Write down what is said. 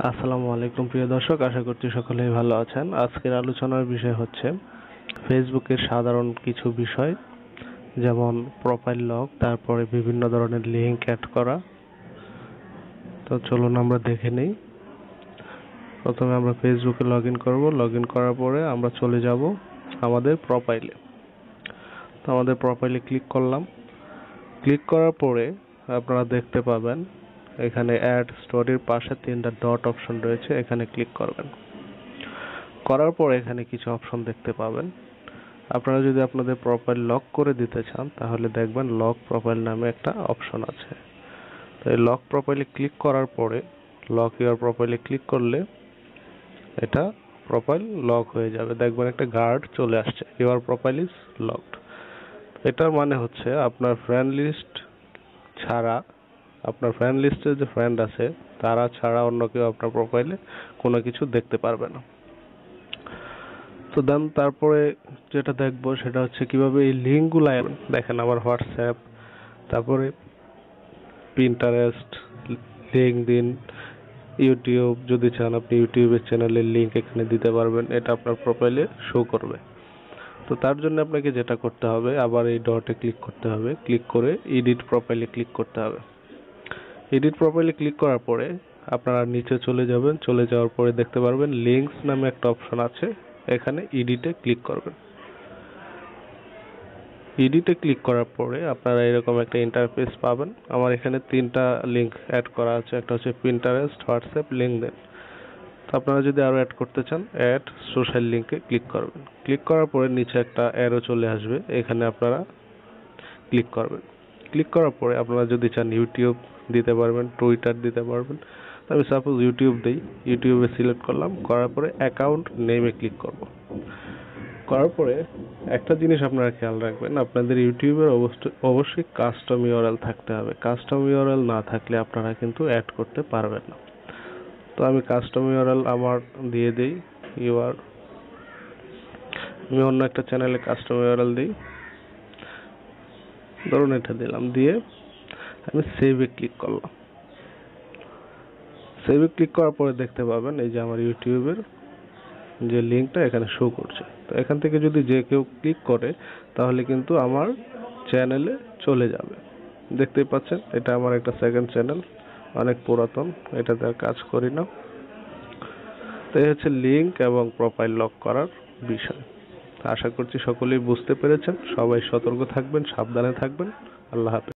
আসসালামু আলাইকুম প্রিয় দর্শক, আশা করছি সকলেই ভালো আছেন। আজকের আলোচনার বিষয় হচ্ছে ফেসবুকের সাধারণ কিছু বিষয়, যেমন প্রোফাইল লক, তারপরে বিভিন্ন ধরনের লিংক অ্যাড করা। তো চলুন আমরা দেখে নেই। প্রথমে আমরা ফেসবুকে লগ ইন করবো। লগ ইন করার পরে আমরা চলে যাব আমাদের প্রোফাইলে। তো আমাদের প্রোফাইলে ক্লিক করলাম। ক্লিক করার পরে আপনারা দেখতে পাবেন এখানে অ্যাড স্টোরির পাশে 3টা ডট অপশন রয়েছে, এখানে ক্লিক করবেন। করার পর এখানে কিছু অপশন দেখতে পাবেন। আপনারা যদি আপনাদের প্রোফাইল লক করে দিতে চান তাহলে দেখবেন লক প্রোফাইল নামে একটা অপশন আছে। তো এই লক প্রোফাইলে ক্লিক করার পরে লক ইওর প্রোফাইলে ক্লিক করলে এটা প্রোফাইল লক হয়ে যাবে। দেখবেন একটা গার্ড চলে আসছে, ইওর প্রোফাইল ইজ লকড। এটার মানে হচ্ছে আপনার ফ্রেন্ড লিস্ট ছাড়া, আপনার ফ্রেন্ড লিস্টে যে ফ্রেন্ড আছে তারা ছাড়া অন্য কেউ আপনার প্রোফাইলে কোনো কিছু দেখতে পারবে না। তো দেন তারপরে যেটা দেখবো সেটা হচ্ছে কিভাবে এই লিঙ্কগুলো দেখেন। আবার হোয়াটসঅ্যাপ, তারপরে পিন্টারেস্ট, লিঙ্কডইন, ইউটিউব, যদি চান আপনি ইউটিউবের চ্যানেলের লিঙ্ক এখানে দিতে পারবেন, এটা আপনার প্রোফাইলে শো করবে। তো তার জন্য আপনাকে যেটা করতে হবে, আবার এই ডটে ক্লিক করতে হবে, ক্লিক করে এডিট প্রোফাইলে ক্লিক করতে হবে। এডিট প্রোফাইলে ক্লিক করার পরে আপনারা নিচে চলে যাবেন। চলে যাওয়ার পরে দেখতে পারবেন লিঙ্কস নামে একটা অপশন আছে, এখানে এডিটে ক্লিক করবেন। এডিটে ক্লিক করার পরে আপনারা এরকম একটা ইন্টারফেস পাবেন। আমার এখানে 3টা লিঙ্ক অ্যাড করা আছে, একটা হচ্ছে পিন্টারেস্ট, হোয়াটসঅ্যাপ, লিঙ্কডইন। তো আপনারা যদি আরো অ্যাড করতে চান, অ্যাড সোশ্যাল লিঙ্কে ক্লিক করবেন। ক্লিক করার পরে নিচে একটা অ্যারো চলে আসবে, এখানে আপনারা ক্লিক করবেন। ক্লিক করার পরে আপনারা যদি চান ইউটিউব দিতে পারবেন, টুইটার দিতে পারবেন। আমি সাপোজ ইউটিউব দিই, ইউটিউবে সিলেক্ট করলাম। করার পরে অ্যাকাউন্ট নেমে ক্লিক করব। করার পরে একটা জিনিস আপনারা খেয়াল রাখবেন, আপনাদের ইউটিউবের অবশ্যই কাস্টম ইউআরএল থাকতে হবে। কাস্টম ইউআরএল না থাকলে আপনারা কিন্তু অ্যাড করতে পারবেন না। তো আমি কাস্টম ইউআরএল আমার দিয়ে দিই। আমি অন্য একটা চ্যানেলে কাস্টম ইউআরএল দিই, ধরুন এটা দিলাম। দিয়ে আমি সেভে ক্লিক করলাম। সেভে ক্লিক করার পরে দেখতে পাবেন এই যে আমার ইউটিউবের যে লিঙ্কটা এখানে শো করছে। তো এখান থেকে যদি যে কেউ ক্লিক করে তাহলে কিন্তু আমার চ্যানেলে চলে যাবে। দেখতেই পাচ্ছেন এটা আমার একটা সেকেন্ড চ্যানেল, অনেক পুরাতন, এটাতে আর কাজ করি না। তো এই হচ্ছে লিঙ্ক এবং প্রোফাইল লক করার বিষয়। আশা করছি সকলেই বুঝতে পেরেছেন। সবাই সতর্ক থাকবেন, সাবধানে থাকবেন। আল্লাহ হাফেজ।